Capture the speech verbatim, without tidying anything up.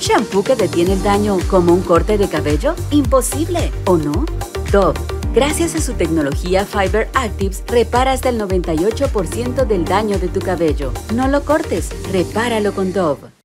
shampoo que detiene el daño como un corte de cabello? Imposible, ¿o no? Dove, gracias a su tecnología Fiber Actives, repara hasta el noventa y ocho por ciento del daño de tu cabello. No lo cortes, repáralo con Dove.